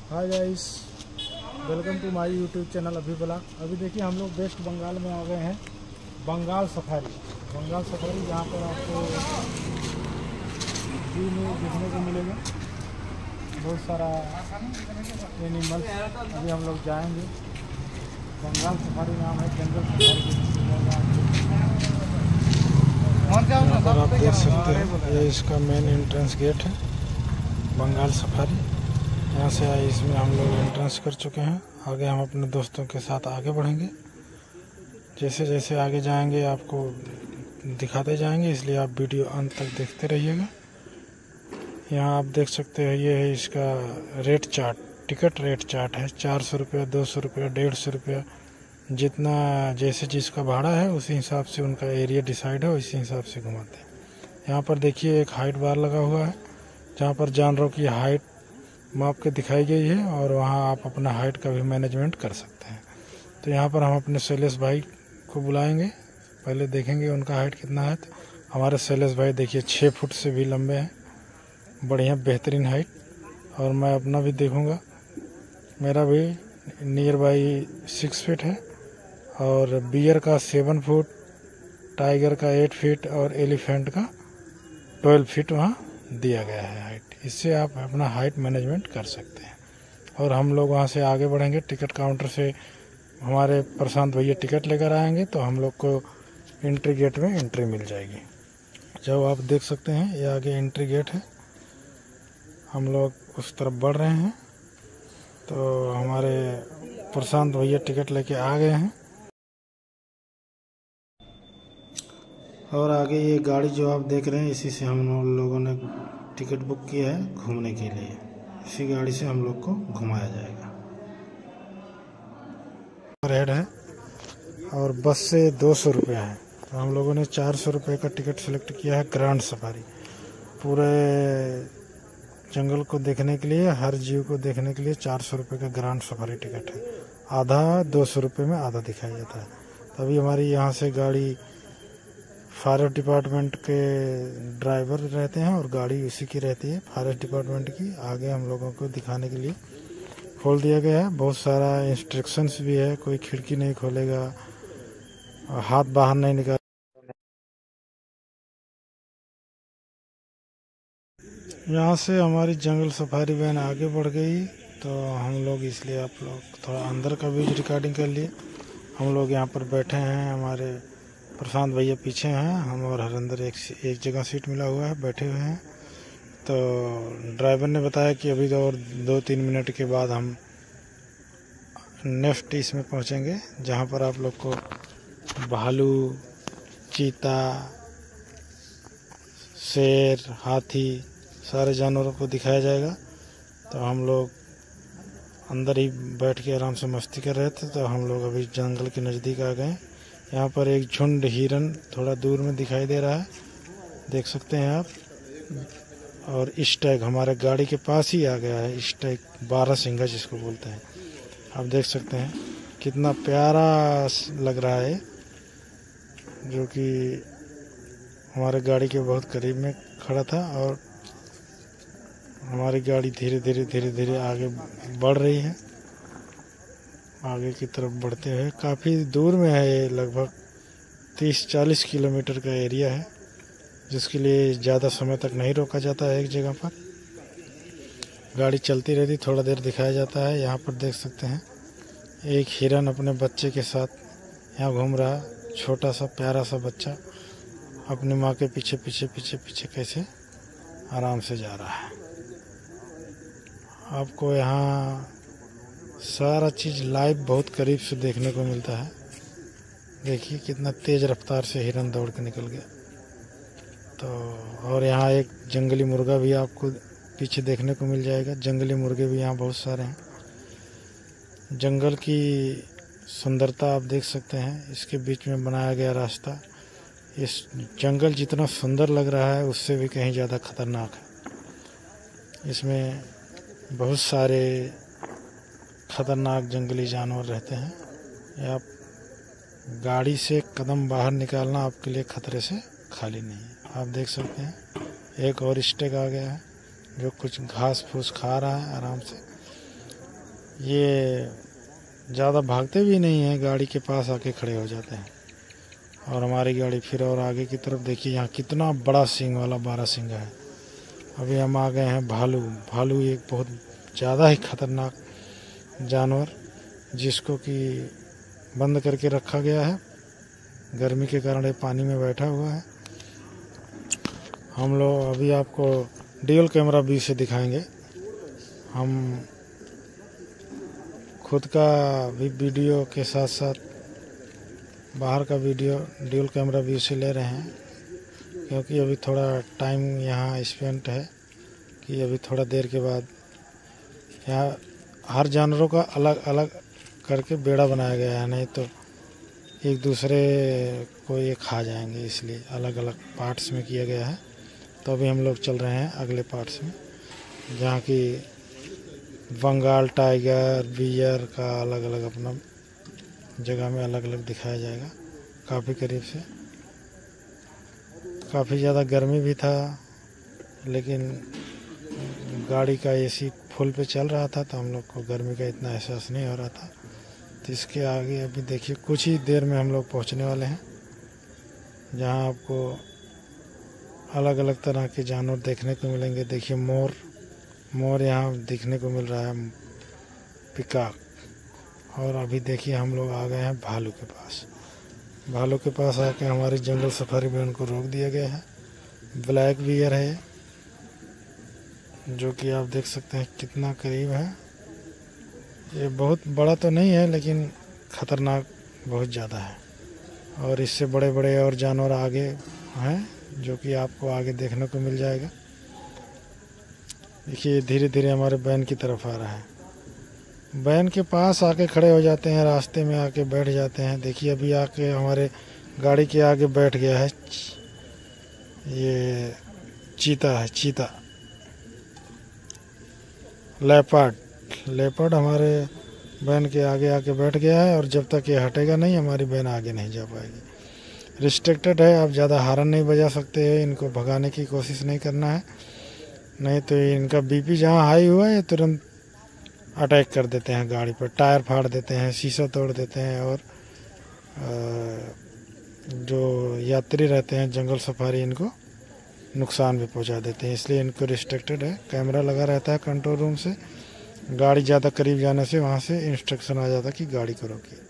Hi guys, welcome to my YouTube channel Abhi blog. अभी देखिए हम लोग वेस्ट बंगाल में आ गए हैं, बंगाल सफारी। जहाँ पर आपको जू में देखने को मिलेगा बहुत सारा एनिमल्स। अभी हम लोग जाएंगे। बंगाल सफारी नाम है, जंगल सफारी। आप देख सकते हैं ये इसका मेन एंट्रेंस गेट है, बंगाल सफारी। यहाँ से इसमें हम लोग एंट्रेंस कर चुके हैं। आगे हम अपने दोस्तों के साथ आगे बढ़ेंगे। जैसे जैसे आगे जाएंगे आपको दिखाते जाएंगे, इसलिए आप वीडियो अंत तक देखते रहिएगा। यहाँ आप देख सकते हैं ये है इसका rate chart, ticket rate chart है। 400 रुपया, 200 रुपया, 150 रुपया, जितना जैसे जिसका भाड़ा है उसी हिसाब से उनका एरिया डिसाइड है, उसी हिसाब से घुमाते हैं। यहाँ पर देखिए एक हाइट बार लगा हुआ है, जहाँ पर जानवरों की हाइट माप के दिखाई गई है, और वहाँ आप अपना हाइट का भी मैनेजमेंट कर सकते हैं। तो यहाँ पर हम अपने शैलेश भाई को बुलाएंगे, पहले देखेंगे उनका हाइट कितना है। तो हमारे शैलेश भाई देखिए 6 फुट से भी लंबे हैं, बढ़िया बेहतरीन हाइट। और मैं अपना भी देखूँगा, मेरा भी नियर बाई 6 फीट है। और बियर का 7 फुट, टाइगर का 8 फीट और एलिफेंट का 12 फीट वहाँ दिया गया है हाइट। इससे आप अपना हाइट मैनेजमेंट कर सकते हैं। और हम लोग वहाँ से आगे बढ़ेंगे। टिकट काउंटर से हमारे प्रशांत भैया टिकट लेकर आएंगे, तो हम लोग को एंट्री गेट में एंट्री मिल जाएगी। जब आप देख सकते हैं ये आगे एंट्री गेट है, हम लोग उस तरफ बढ़ रहे हैं। तो हमारे प्रशांत भैया टिकट लेके आ गए हैं। और आगे ये गाड़ी जो आप देख रहे हैं, इसी से हम लोगों ने टिकट बुक किया है घूमने के लिए। इसी गाड़ी से हम लोग को घुमाया जाएगा। रेड है और बस से 200 रुपया है। तो हम लोगों ने 400 रुपये का टिकट सेलेक्ट किया है ग्रैंड सफारी। पूरे जंगल को देखने के लिए, हर जीव को देखने के लिए 400 रुपये का ग्रैंड सफारी टिकट है। आधा 200 रुपये में आधा दिखाया जाता है। तभी हमारी यहाँ से गाड़ी फॉरेस्ट डिपार्टमेंट के ड्राइवर रहते हैं और गाड़ी उसी की रहती है, फॉरेस्ट डिपार्टमेंट की। आगे हम लोगों को दिखाने के लिए खोल दिया गया है। बहुत सारा इंस्ट्रक्शंस भी है, कोई खिड़की नहीं खोलेगा, हाथ बाहर नहीं निकाल। यहाँ से हमारी जंगल सफारी वैन आगे बढ़ गई, तो हम लोग इसलिए आप लोग थोड़ा अंदर का भी रिकॉर्डिंग कर लिए। हम लोग यहाँ पर बैठे हैं, हमारे प्रशांत भैया पीछे हैं, हम और हरिंदर एक जगह सीट मिला हुआ है, बैठे हुए हैं। तो ड्राइवर ने बताया कि अभी और 2-3 मिनट के बाद हम नेक्स्ट इसमें पहुंचेंगे, जहां पर आप लोग को भालू, चीता, शेर, हाथी, सारे जानवरों को दिखाया जाएगा। तो हम लोग अंदर ही बैठ के आराम से मस्ती कर रहे थे। तो हम लोग अभी जंगल के नज़दीक आ गए। यहाँ पर एक झुंड हिरन थोड़ा दूर में दिखाई दे रहा है, देख सकते हैं आप। और स्टैग हमारे गाड़ी के पास ही आ गया है, स्टैग 12 सिंगा जिसको बोलते हैं। आप देख सकते हैं कितना प्यारा लग रहा है, जो कि हमारे गाड़ी के बहुत करीब में खड़ा था। और हमारी गाड़ी धीरे धीरे आगे बढ़ रही है। आगे की तरफ बढ़ते हुए काफ़ी दूर में है ये, लगभग 30-40 किलोमीटर का एरिया है, जिसके लिए ज़्यादा समय तक नहीं रोका जाता है। एक जगह पर गाड़ी चलती रहती, थोड़ा देर दिखाया जाता है। यहाँ पर देख सकते हैं एक हिरन अपने बच्चे के साथ यहाँ घूम रहा है। छोटा सा प्यारा सा बच्चा अपनी माँ के पीछे कैसे आराम से जा रहा है। आपको यहाँ सारा चीज़ लाइव बहुत करीब से देखने को मिलता है। देखिए कितना तेज़ रफ्तार से हिरन दौड़ के निकल गया। तो और यहाँ एक जंगली मुर्गा भी आपको पीछे देखने को मिल जाएगा। जंगली मुर्गे भी यहाँ बहुत सारे हैं। जंगल की सुंदरता आप देख सकते हैं, इसके बीच में बनाया गया रास्ता। इस जंगल जितना सुंदर लग रहा है, उससे भी कहीं ज़्यादा खतरनाक है। इसमें बहुत सारे खतरनाक जंगली जानवर रहते हैं। आप गाड़ी से कदम बाहर निकालना आपके लिए खतरे से खाली नहीं है। आप देख सकते हैं एक और स्टेग आ गया है, जो कुछ घास फूस खा रहा है आराम से। ये ज़्यादा भागते भी नहीं हैं, गाड़ी के पास आके खड़े हो जाते हैं। और हमारी गाड़ी फिर और आगे की तरफ देखिए, यहाँ कितना बड़ा सींग वाला बारहसिंगा है। अभी हम आ गए हैं भालू। भालू एक बहुत ज़्यादा ही खतरनाक जानवर, जिसको कि बंद करके रखा गया है। गर्मी के कारण ये पानी में बैठा हुआ है। हम लोग अभी आपको ड्यूल कैमरा व्यू से दिखाएंगे। हम खुद का भी वीडियो के साथ साथ बाहर का वीडियो ड्यूल कैमरा व्यू से ले रहे हैं, क्योंकि अभी थोड़ा टाइम यहाँ स्पेंड है कि अभी थोड़ा देर के बाद यहाँ हर जानवरों का अलग अलग करके बेड़ा बनाया गया है, नहीं तो एक दूसरे को ये खा जाएंगे, इसलिए अलग अलग पार्ट्स में किया गया है। तो अभी हम लोग चल रहे हैं अगले पार्ट्स में, जहाँ की बंगाल टाइगर, बियर का अलग अलग अपना जगह में अलग अलग दिखाया जाएगा काफ़ी करीब से। काफ़ी ज़्यादा गर्मी भी था, लेकिन गाड़ी का एसी फुल पे चल रहा था, तो हम लोग को गर्मी का इतना एहसास नहीं हो रहा था। तो इसके आगे अभी देखिए कुछ ही देर में हम लोग पहुंचने वाले हैं, जहां आपको अलग अलग तरह के जानवर देखने को मिलेंगे। देखिए मोर यहाँ दिखने को मिल रहा है, पिकॉक। और अभी देखिए हम लोग आ गए हैं भालू के पास। भालू के पास आके हमारी जंगल सफारी में उनको रोक दिया गया है। ब्लैक बियर है, जो कि आप देख सकते हैं कितना करीब है। ये बहुत बड़ा तो नहीं है, लेकिन ख़तरनाक बहुत ज़्यादा है। और इससे बड़े बड़े और जानवर आगे हैं, जो कि आपको आगे देखने को मिल जाएगा। देखिए धीरे धीरे हमारे वैन की तरफ आ रहा है। वैन के पास आके खड़े हो जाते हैं, रास्ते में आके बैठ जाते हैं। देखिए अभी आके हमारे गाड़ी के आगे बैठ गया है, ये चीता है, चीता। लेपर्ड हमारे वैन के आगे आके बैठ गया है, और जब तक ये हटेगा नहीं हमारी वैन आगे नहीं जा पाएगी। रिस्ट्रिक्टेड है, आप ज़्यादा हारन नहीं बजा सकते हैं, इनको भगाने की कोशिश नहीं करना है, नहीं तो इनका बीपी जहाँ हाई हुआ है तुरंत अटैक कर देते हैं गाड़ी पर, टायर फाड़ देते हैं, शीशा तोड़ देते हैं। और जो यात्री रहते हैं जंगल सफारी, इनको नुकसान भी पहुंचा देते हैं, इसलिए इनको रिस्ट्रिक्टेड है। कैमरा लगा रहता है कंट्रोल रूम से, गाड़ी ज़्यादा करीब जाने से वहाँ से इंस्ट्रक्शन आ जाता कि गाड़ी को रोकिए।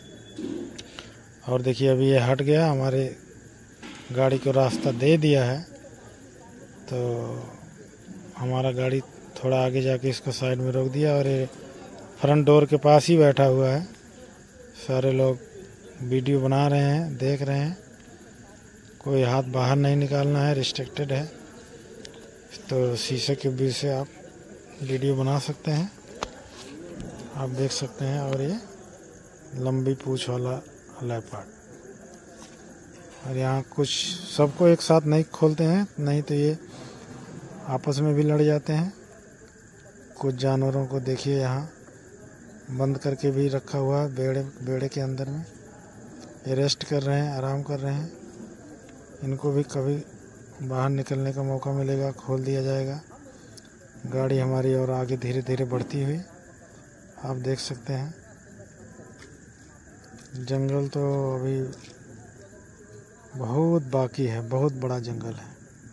और देखिए अभी ये हट गया, हमारे गाड़ी को रास्ता दे दिया है, तो हमारा गाड़ी थोड़ा आगे जाके इसको साइड में रोक दिया। और ये फ्रंट डोर के पास ही बैठा हुआ है। सारे लोग वीडियो बना रहे हैं, देख रहे हैं। कोई हाथ बाहर नहीं निकालना है, रिस्ट्रिक्टेड है, तो शीशे के बीच से आप वीडियो बना सकते हैं, आप देख सकते हैं। और ये लंबी पूंछ वाला लेपर्ड। और यहाँ कुछ सबको एक साथ नहीं खोलते हैं, नहीं तो ये आपस में भी लड़ जाते हैं। कुछ जानवरों को देखिए यहाँ बंद करके भी रखा हुआ है बेड़े के अंदर में। ये रेस्ट कर रहे हैं, आराम कर रहे हैं। इनको भी कभी बाहर निकलने का मौका मिलेगा, खोल दिया जाएगा। गाड़ी हमारी और आगे धीरे धीरे बढ़ती हुई आप देख सकते हैं। जंगल तो अभी बहुत बाकी है, बहुत बड़ा जंगल है।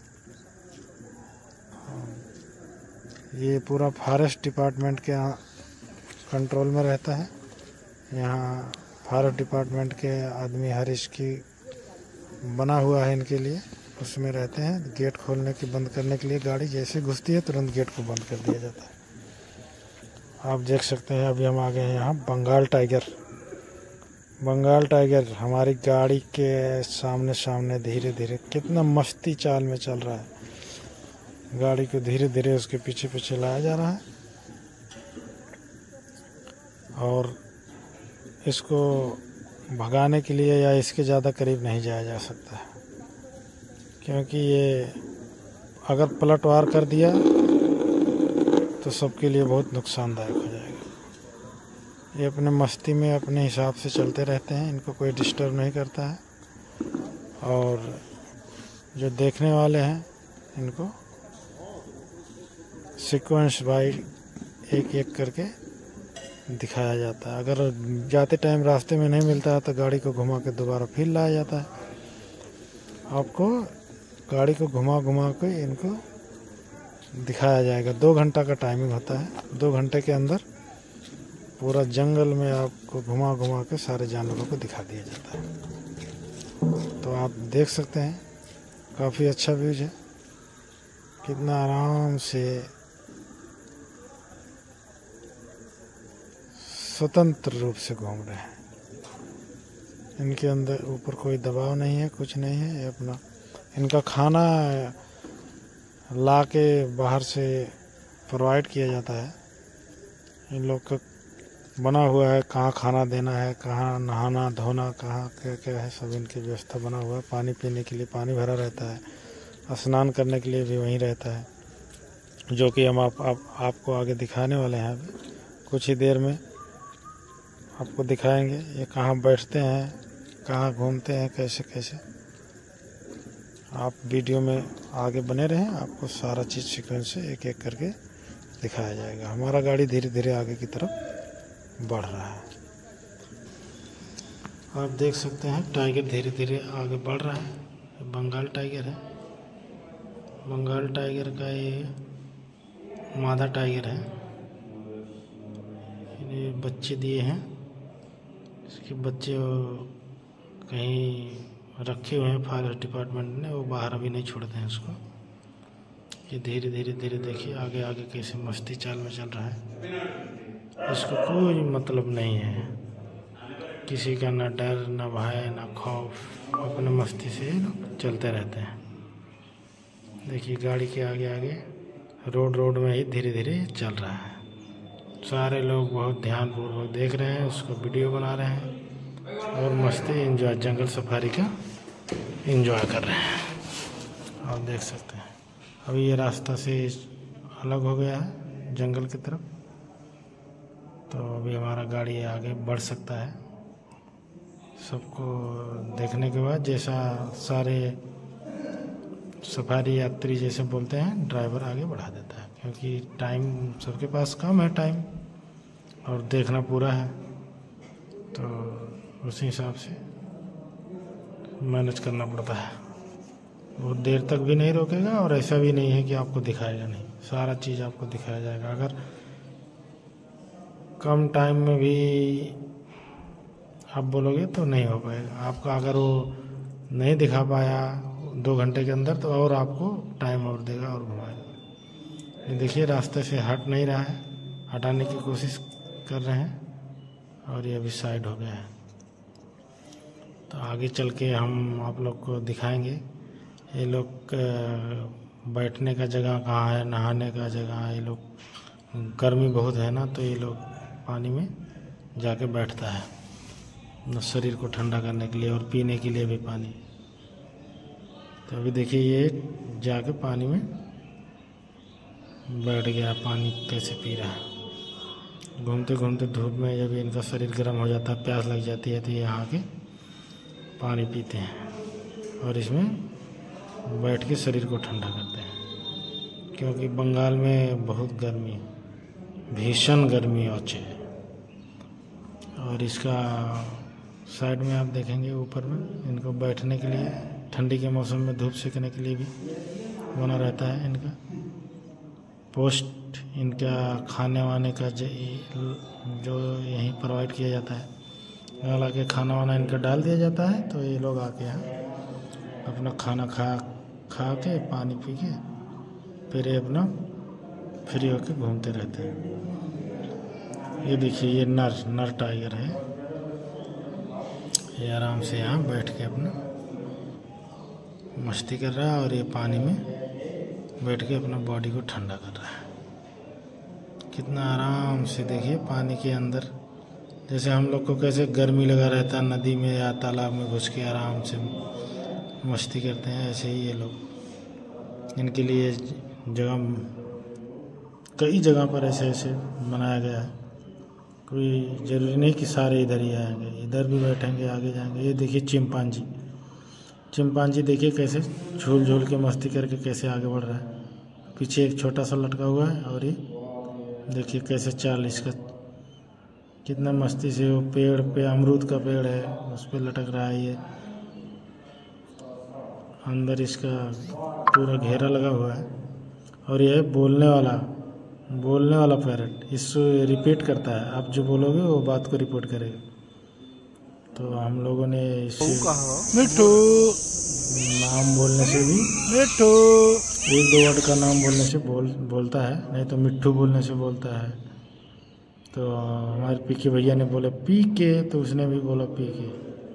ये पूरा फॉरेस्ट डिपार्टमेंट के कंट्रोल में रहता है। यहाँ फॉरेस्ट डिपार्टमेंट के आदमी हर इसकी बना हुआ है इनके लिए, उसमें रहते हैं। गेट खोलने की बंद करने के लिए गाड़ी जैसे घुसती है तुरंत गेट को बंद कर दिया जाता है। आप देख सकते हैं अभी हम आ गए हैं यहाँ बंगाल टाइगर। बंगाल टाइगर हमारी गाड़ी के सामने धीरे धीरे कितना मस्ती चाल में चल रहा है। गाड़ी को धीरे धीरे उसके पीछे पीछे लाया जा रहा है, और इसको भगाने के लिए या इसके ज़्यादा करीब नहीं जाया जा सकता है, क्योंकि ये अगर पलटवार कर दिया तो सबके लिए बहुत नुकसानदायक हो जाएगा। ये अपने मस्ती में अपने हिसाब से चलते रहते हैं, इनको कोई डिस्टर्ब नहीं करता है। और जो देखने वाले हैं इनको सीक्वेंस बाई एक एक करके दिखाया जाता है। अगर जाते टाइम रास्ते में नहीं मिलता है तो गाड़ी को घुमा के दोबारा फिर लाया जाता है। आपको गाड़ी को घुमा घुमा के इनको दिखाया जाएगा। 2 घंटा का टाइमिंग होता है। 2 घंटे के अंदर पूरा जंगल में आपको घुमा घुमा के सारे जानवरों को दिखा दिया जाता है। तो आप देख सकते हैं, काफ़ी अच्छा व्यूज है। कितना आराम से स्वतंत्र रूप से घूम रहे हैं। इनके अंदर ऊपर कोई दबाव नहीं है, कुछ नहीं है। ये अपना इनका खाना ला के बाहर से प्रोवाइड किया जाता है। इन लोग का बना हुआ है, कहाँ खाना देना है, कहाँ नहाना धोना, कहाँ क्या क्या है, सब इनकी व्यवस्था बना हुआ है। पानी पीने के लिए पानी भरा रहता है, स्नान करने के लिए भी वहीं रहता है, जो कि हम आपको आगे दिखाने वाले हैं। अभी कुछ ही देर में आपको दिखाएंगे ये कहाँ बैठते हैं, कहाँ घूमते हैं, कैसे कैसे। आप वीडियो में आगे बने रहें, आपको सारा चीज़ सीक्वेंस से एक एक करके दिखाया जाएगा। हमारा गाड़ी धीरे धीरे आगे की तरफ बढ़ रहा है। आप देख सकते हैं टाइगर धीरे धीरे आगे बढ़ रहा है। बंगाल टाइगर है। बंगाल टाइगर का ये मादा टाइगर है। ये बच्चे दिए हैं। इसके बच्चे कहीं रखे हुए हैं फॉरेस्ट डिपार्टमेंट ने, वो बाहर अभी नहीं छोड़ते हैं उसको। ये धीरे धीरे धीरे देखिए आगे आगे कैसे मस्ती चाल में चल रहा है। इसको कोई मतलब नहीं है किसी का, ना डर ना भय ना खौफ, अपने मस्ती से चलते रहते हैं। देखिए गाड़ी के आगे आगे रोड में ही धीरे धीरे चल रहा है। सारे लोग बहुत ध्यानपूर्वक देख रहे हैं, उसको वीडियो बना रहे हैं और मस्ती एंजॉय, जंगल सफारी का एंजॉय कर रहे हैं। आप देख सकते हैं अभी ये रास्ता से अलग हो गया है जंगल की तरफ, तो अभी हमारा गाड़ी आगे बढ़ सकता है। सबको देखने के बाद जैसा सारे सफारी यात्री जैसे बोलते हैं, ड्राइवर आगे बढ़ा देता है, क्योंकि टाइम सबके पास कम है टाइम और देखना पूरा है, तो उसी हिसाब से मैनेज करना पड़ता है। बहुत देर तक भी नहीं रोकेगा और ऐसा भी नहीं है कि आपको दिखाएगा नहीं, सारा चीज़ आपको दिखाया जाएगा। अगर कम टाइम में भी आप बोलोगे तो नहीं हो पाएगा आपका। अगर वो नहीं दिखा पाया 2 घंटे के अंदर तो और आपको टाइम और देगा और घुमाएगा। ये देखिए रास्ते से हट नहीं रहा है, हटाने की कोशिश कर रहे हैं और ये अभी साइड हो गया है। तो आगे चल के हम आप लोग को दिखाएंगे ये लोग बैठने का जगह कहाँ है, नहाने का जगह है। ये लोग गर्मी बहुत है ना, तो ये लोग पानी में जाके बैठता है शरीर को ठंडा करने के लिए और पीने के लिए भी पानी। तो अभी देखिए ये जाके पानी में बैठ गया, पानी कैसे पी रहा है। घूमते घूमते धूप में जब इनका शरीर गर्म हो जाता है, प्यास लग जाती है, तो यहाँ के पानी पीते हैं और इसमें बैठ के शरीर को ठंडा करते हैं, क्योंकि बंगाल में बहुत गर्मी, भीषण गर्मी औचे है। और इसका साइड में आप देखेंगे ऊपर में इनको बैठने के लिए, ठंडी के मौसम में धूप सेकने के लिए भी बना रहता है इनका पोस्ट। इनका खाने वाने का जो यहीं प्रोवाइड किया जाता है, हालांकि खाना वाना इनका डाल दिया जाता है, तो ये लोग आके यहाँ अपना खाना खा के पानी पी के फिर ये अपना फ्री होके घूमते रहते हैं। ये देखिए ये नर टाइगर है, ये आराम से यहाँ बैठ के अपना मस्ती कर रहा है और ये पानी में बैठ के अपना बॉडी को ठंडा कर रहा है। कितना आराम से देखिए पानी के अंदर, जैसे हम लोग को कैसे गर्मी लगा रहता है नदी में या तालाब में घुस के आराम से मस्ती करते हैं, ऐसे ही ये लोग। इनके लिए जगह कई जगह पर ऐसे ऐसे बनाया गया है, कोई ज़रूरी नहीं कि सारे इधर ही आएंगे, इधर भी बैठेंगे आगे जाएंगे। ये देखिए चिंपांजी देखिए कैसे झूल झूल के मस्ती करके कैसे आगे बढ़ रहा है। पीछे एक छोटा सा लटका हुआ है और ये देखिए कैसे चाल इसका कितना मस्ती से वो पेड़ पे, अमरूद का पेड़ है, उस पे लटक रहा है ये। अंदर इसका पूरा घेरा लगा हुआ है। और ये बोलने वाला पैरट, इसको रिपीट करता है। आप जो बोलोगे वो बात को रिपीट करेगा। तो हम लोगों ने इसे मिट्टू नाम बोलने से भी, मिट्टू 1-2 वर्ड का नाम बोलने से बोलता है, नहीं तो मिट्टू बोलने से बोलता है। तो हमारे पीके भैया ने बोला पीके, तो उसने भी बोला पीके।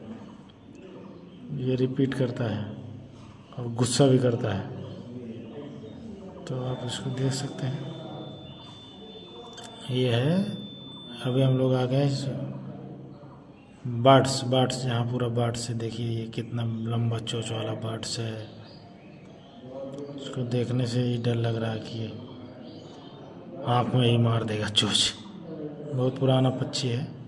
ये रिपीट करता है और गुस्सा भी करता है। तो आप इसको देख सकते हैं। ये है, अभी हम लोग आ गए बर्ड्स जहाँ पूरा बर्ड्स है। देखिए ये कितना लंबा चोंच वाला बर्ड्स है। इसको देखने से ही डर लग रहा है कि ये आँख में ही मार देगा चोंच। बहुत पुराना पक्षी है।